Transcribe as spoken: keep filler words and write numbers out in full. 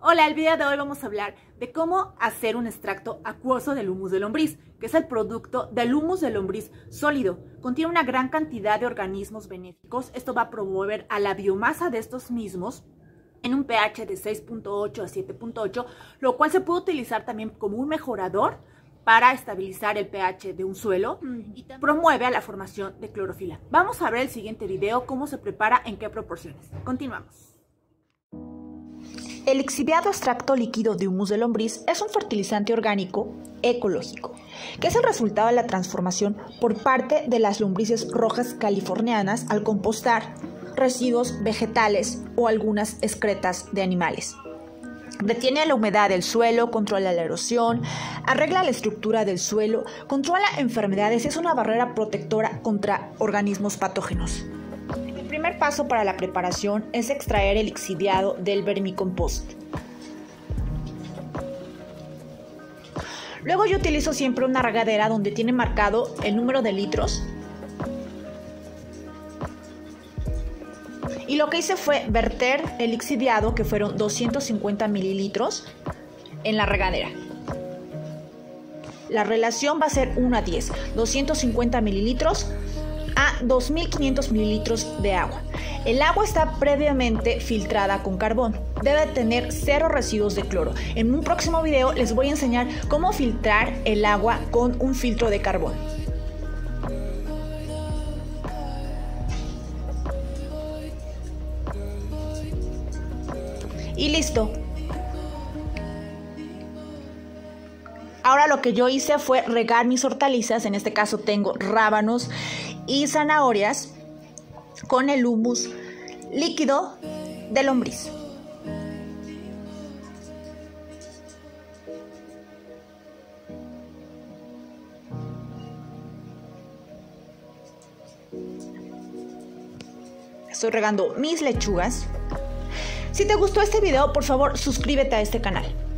Hola, el video de hoy vamos a hablar de cómo hacer un extracto acuoso del humus de lombriz, que es el producto del humus de lombriz sólido. Contiene una gran cantidad de organismos benéficos. Esto va a promover a la biomasa de estos mismos en un pH de seis punto ocho a siete punto ocho, lo cual se puede utilizar también como un mejorador para estabilizar el pH de un suelo y promueve a la formación de clorofila. Vamos a ver el siguiente video cómo se prepara, en qué proporciones. Continuamos. El lixiviado extracto líquido de humus de lombriz es un fertilizante orgánico ecológico, que es el resultado de la transformación por parte de las lombrices rojas californianas al compostar residuos vegetales o algunas excretas de animales. Retiene la humedad del suelo, controla la erosión, arregla la estructura del suelo, controla enfermedades y es una barrera protectora contra organismos patógenos. El primer paso para la preparación es extraer el lixiviado del vermicompost. Luego yo utilizo siempre una regadera donde tiene marcado el número de litros. Y lo que hice fue verter el lixiviado, que fueron doscientos cincuenta mililitros, en la regadera. La relación va a ser uno a diez, doscientos cincuenta mililitros a dos mil quinientos mililitros de agua. El agua está previamente filtrada con carbón. Debe tener cero residuos de cloro. En un próximo video les voy a enseñar cómo filtrar el agua con un filtro de carbón. Y listo. Ahora lo que yo hice fue regar mis hortalizas. En este caso tengo rábanos y zanahorias con el humus líquido de lombriz. Estoy regando mis lechugas. Si te gustó este video, por favor, suscríbete a este canal.